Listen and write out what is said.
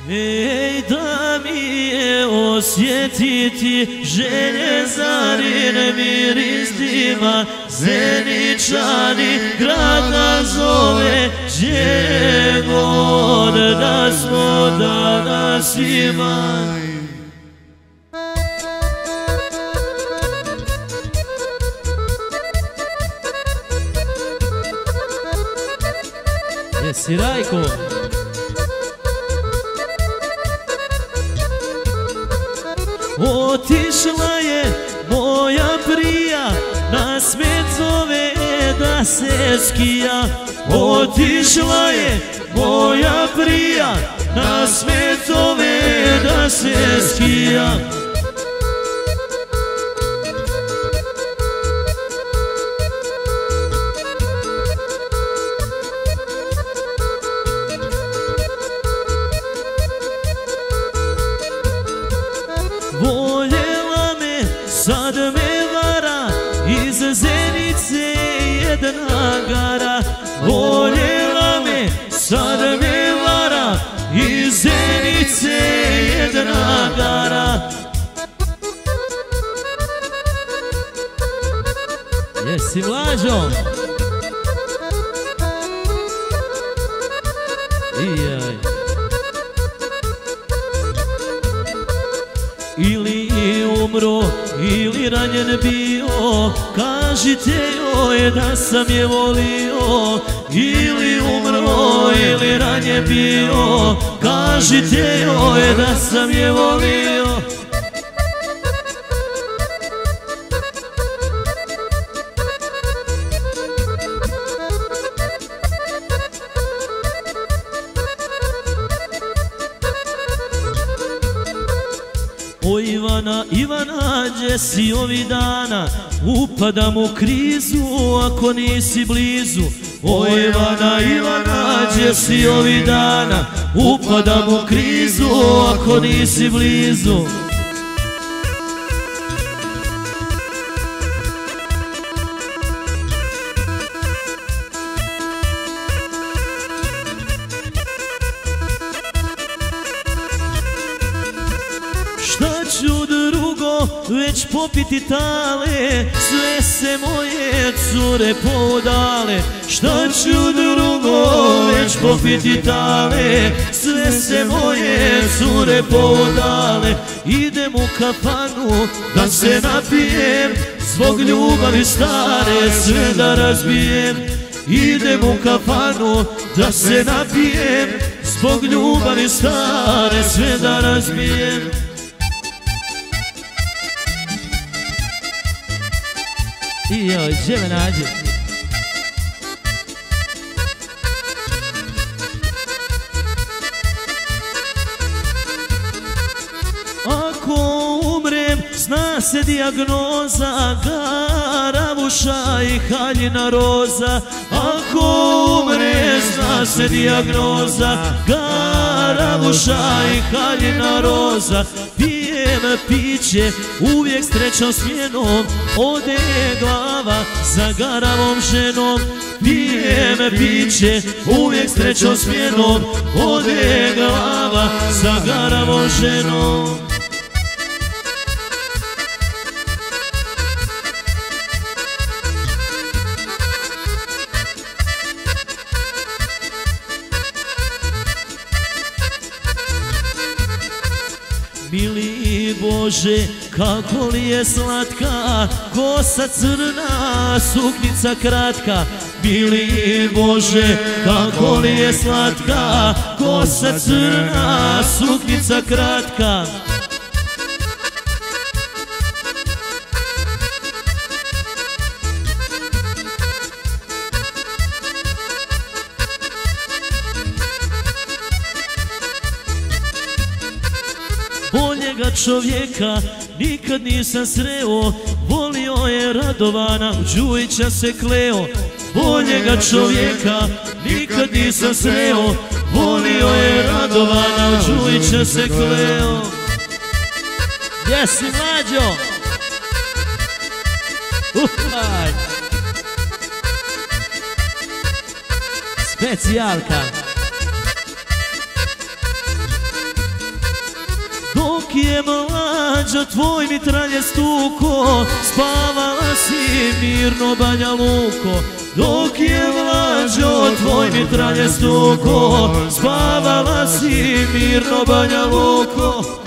Ej, da mi je osjetiti željezarin miris dima, Zeničani grad nas zove, gdje god da smo danas ima. Jesi Rajko? Otišla je moja prija, na svet zove da se skija. Otišla je moja prija, na svet zove da se skija. Voljela me, sad me vara, iz Zenice jedna gara. Voljela me, sad me vara, iz Zenice jedna gara. Jesi Mlađo? Ijaj. Ili umro, ili ranjen bio, kažite joj da sam je volio. Ili umro, ili ranjen bio, kažite joj da sam je volio. O Ivana, Ivana, gdje si ovih dana? Upadam u krizu ako nisi blizu. O Ivana, Ivana, gdje si ovih dana? Upadam u krizu ako nisi blizu. Šta ću drugo već popiti tale, sve se moje cure podale. Šta ću drugo već popiti tale, sve se moje cure podale. Idem u kafanu da se napijem, zbog ljubavi stare sve da razbijem. Idem u kafanu da se napijem, zbog ljubavi stare sve da razbijem. I joj, gdje me nađe? Ako umrem, zna se dijagnoza, garavuša i haljina roza. Ako umrem, zna se dijagnoza, garavuša i haljina roza. Pijem piće, uvijek srećom smjenom, ode glava za garavom ženom. Pijem piće, uvijek srećom smjenom, ode glava za garavom ženom. Mili Bože, kako li je slatka, kosa crna, suknica kratka. Mili Bože, kako li je slatka, kosa crna, suknica kratka. Boljega čovjeka nikad nisam sreo, volio je Radovana, u Đujića se kleo. Boljega čovjeka nikad nisam sreo, volio je Radovana, u Đujića se kleo. Gdje si Mlađo? Specijalka. Dok je mlađo tvoj mitralje stuko, spavala si mirno Banja Luko. Dok je mlađo tvoj mitralje stuko, spavala si mirno Banja Luko.